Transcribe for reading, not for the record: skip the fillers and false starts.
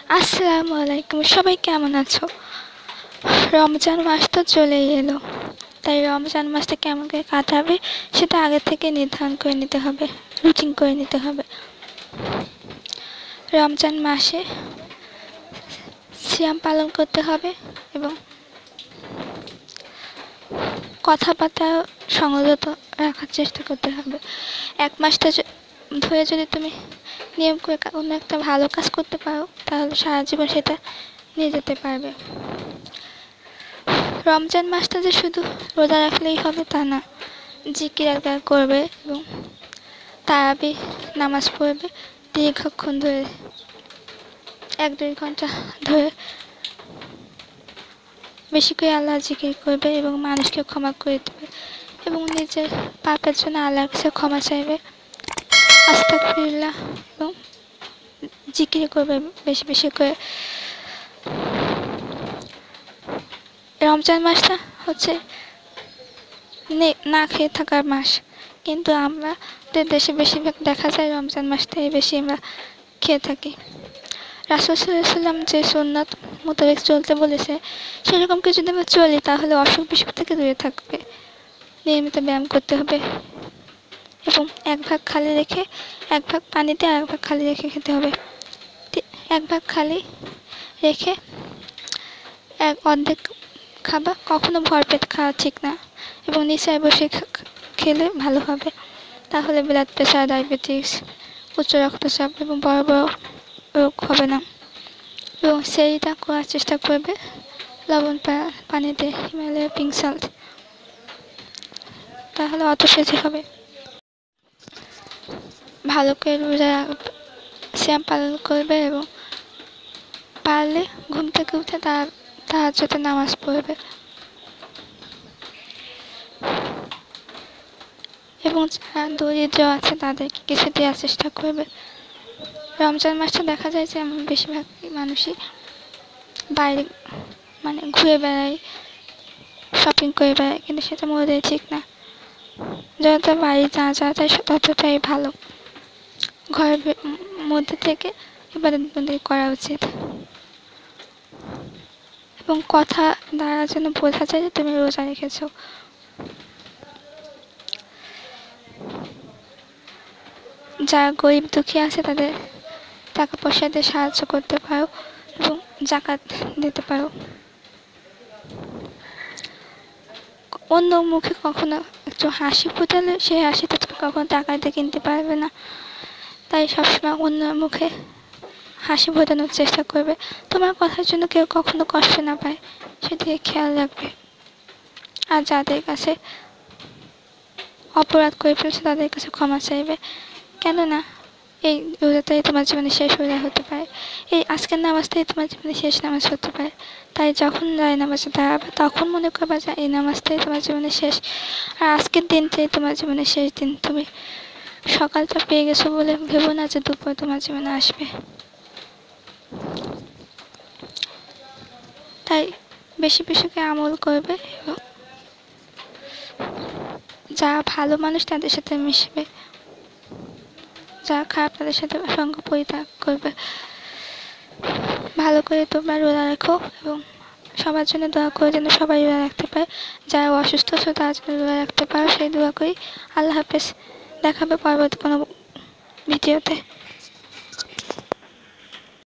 আসসালামু আলাইকুম, সবাই কেমন আছো? রমজান মাস তো চলেই এলো, তাই রমজান মাসটা কেমন করে কাটাবে সেটা আগে থেকে নির্ধারণ করে নিতে হবে, রুটিন করে নিতে হবে। রমজান মাসে সিয়াম পালন করতে হবে এবং কথাবার্তা সংযত রাখার চেষ্টা করতে হবে। এক মাসটা ধরে যদি তুমি নিয়ম করে কোনো একটা ভালো কাজ করতে পারো, তাহলে সারা জীবন সেটা নিয়ে যেতে পারবে। রমজান মাসটা যে শুধু রোজা রাখলেই হবে তা না, জিকির আজকার করবে এবং তারাবি নামাজ পড়বে দীর্ঘক্ষণ ধরে, 1-2 ঘন্টা ধরে বেশি করে আল্লাহ জিকির করবে এবং মানুষকে ক্ষমা করে দেবে এবং নিজের পাপের জন্য আল্লাহর কাছে ক্ষমা চাইবে, আস্তাগফিরুল্লাহ এবং জিকির করবে বেশি বেশি করে। রমজান মাসটা হচ্ছে না খেয়ে থাকার মাস, কিন্তু আমাদের দেশে বেশিরভাগ দেখা যায় রমজান মাসটাই বেশি আমরা খেয়ে থাকি। রাসূল সাল্লাল্লাহু আলাইহি ওয়াসাল্লাম যে সুন্নাত মোতাবেক চলতে বলেছে, সেরকম কিছু যদি আমরা চলি তাহলে অসুখ বিসুখ থেকে দূরে থাকবে। নিয়মিত ব্যায়াম করতে হবে এবং 1 ভাগ খালি রেখে 1 ভাগ পানিতে আর 1 ভাগ খালি রেখে খেতে হবে। 1 ভাগ খালি রেখে অর্ধেক খাবা, কখনো ভরপেট খাওয়া ঠিক না এবং নিচায় বসে খেলে ভালো হবে, তাহলে ব্লাড প্রেশার, ডায়াবেটিস, উচ্চ রক্তচাপ এবং বড় বড় রোগ হবে না। এবং সেইটা করার চেষ্টা করবে লবণ পানিতে, হিমালয়ের পিঙ্ক সল্ট, তাহলে অত সেজি হবে। ভালো করে রোজা সিয়াম পালন করবে এবং পারলে ঘুম থেকে উঠে তাহাজ্জুদের নামাজ পড়বে এবং যারা দরিদ্র আছে তাদেরকে কিছু দেওয়ার চেষ্টা করবে। রমজান মাসটা দেখা যায় যে বেশিরভাগ মানুষই বাইরে ঘুরে বেড়ায়, শপিং করে বেড়ায়, কিন্তু সেটা মোটেই ঠিক না। যত বাড়ি যা যায় ততটাই ভালো। ঘরের মধ্যে থেকে ইবাদত বন্দেগি করা উচিত এবং কথা দ্বারা যেন বোঝা যায় যে তুমি রোজা রেখেছো। যারা গরিব দুঃখী আছে তাদের টাকা পয়সা দিয়ে সাহায্য করতে পারো এবং যাকাত দিতে পারো। অন্য মুখে কখনো একটু হাসি ফোটালে সেই হাসিটা তুমি কখনো টাকা দিয়ে কিনতে পারবে না, তাই সবসময় অন্য মুখে হাসি ফোটানোর চেষ্টা করবে। তোমার কথার জন্য কেউ কখনো কষ্ট না পায় সেদিকে খেয়াল রাখবে। আর যাদের কাছে অপরাধ করে ফেলছে তাদের কাছে ক্ষমা চাইবে, কেননা এই রোজাটাই তোমার জীবনে শেষ রোজা হতে পারে, এই আজকের নামাজটাই তোমার জীবনে শেষ নামাজ হতে পারে। তাই যখন নামাজে দাঁড়াবে তখন মনে করবা যে এই নামাজটাই তোমার জীবনে শেষ, আর আজকের দিনটাই তোমার জীবনে শেষ দিন। তুমি সকালটা পেয়ে গেছো বলে ভেবো না যে দুপুর তোমার জীবনে আসবে। তাই বেশি বেশি করে আমল করবে এবং যারা ভালো মানুষ তাদের সাথে মিশবে, যারা খারাপ তাদের সাথে সঙ্গ পরিত্যাগ করবে। ভালো করে তোমরা রোজা রাখো এবং সবার জন্য দোয়া করে যেন সবাই রোজা রাখতে পারে। যারা অসুস্থ আছে তারা যেন রোজা রাখতে পারো সেই দোয়া করি। আল্লাহ হাফেজ, দেখা হবে পরবর্তী কোনো ভিডিওতে।